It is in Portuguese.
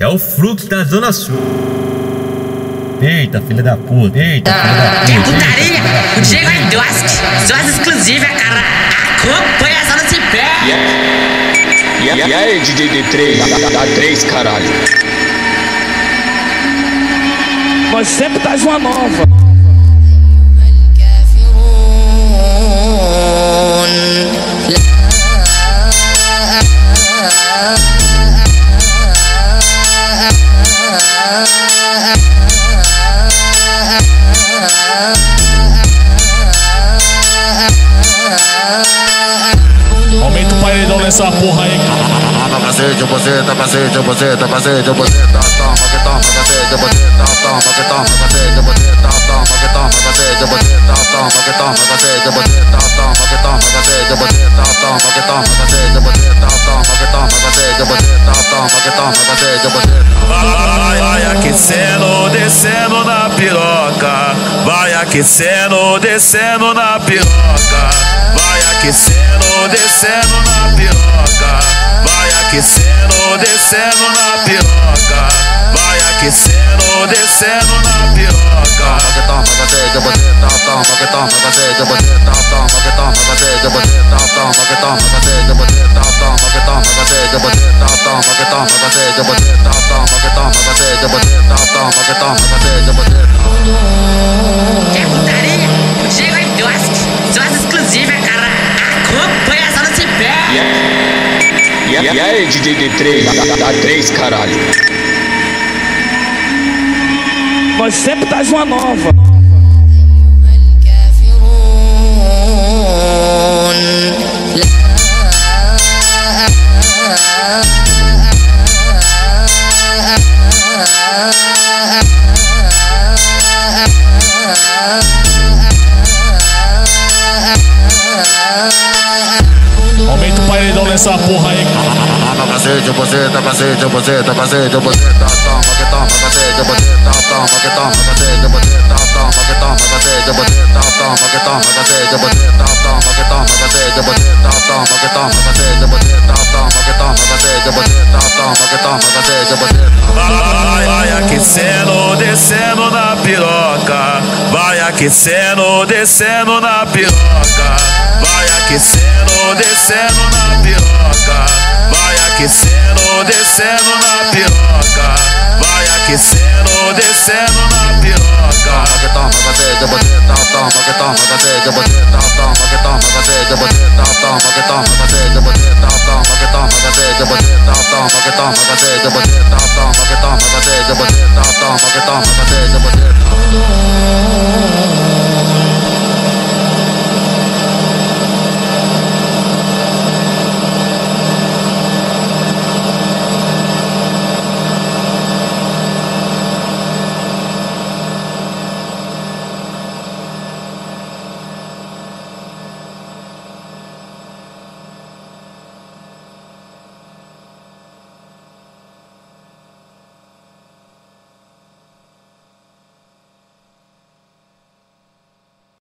É o fluxo da Zona Sul. Eita, filha da puta, eita, filha da puta. Quer putaria? O Diego é Dusk, suas exclusivas, cara. Acompanha essa no pé. E aí, DJ D3, dá 3, caralho. Nós sempre traz uma nova. Aumenta o paredão nessa porra aí. Cacete, boceta, cacete, boceta, cacete, boceta, toma, que toma, cacete, boceta, toma, que toma, cacete, boceta, toma, que toma, cacete, boceta, toma, que toma, cacete, boceta, toma, que toma, cacete, boceta, toma, que toma, cacete, boceta, toma, que toma, cacete, boceta, toma, que toma, cacete, boceta. Vai aquecendo, descendo na piroca. Vai aquecendo, descendo na piroca. Vai aquecendo, descendo na piroca. Vai aquecendo, descendo na piroca. Vai aquecendo, descendo na piroca. Que toma, cacete, boceta, toma, que toma, cacete, boceta, toma, que toma, cacete, boceta, toma, que toma, cacete, boceta, toma, que toma, cacete, boceta, toma, que toma, cacete, boceta, toma, que toma, cacete, boceta, toma, que toma, cacete, boceta. Quer putaria? O Diego é Dusk, suas exclusivas, cara. Acompanha essa no pé. E aí, DJ D3, dá 3, caralho. Nós sempre traz uma nova. Aumenta o paredão nessa porra aí. Cacete, boceta, cacete, boceta, cacete, boceta, toma, que toma, cacete, boceta, toma, que toma, cacete, boceta, toma, que toma, cacete, boceta, toma, que toma, cacete, boceta, toma, que toma, cacete, boceta, toma, que toma, cacete, boceta, toma, que toma, cacete, boceta, toma, que toma, cacete, boceta. Vai aquecendo, descendo na piroca. Vai aquecendo, descendo na piroca. Vai aquecendo, descendo na piroca. Vai aquecendo, descendo na piroca. Vai aquecendo, descendo na piroca. Que toma, cacete, boceta, toma, que toma, cacete, boceta, toma, que toma, cacete, boceta, toma, que toma, cacete, boceta, toma, que toma, cacete, boceta, toma, que toma, cacete, boceta, toma.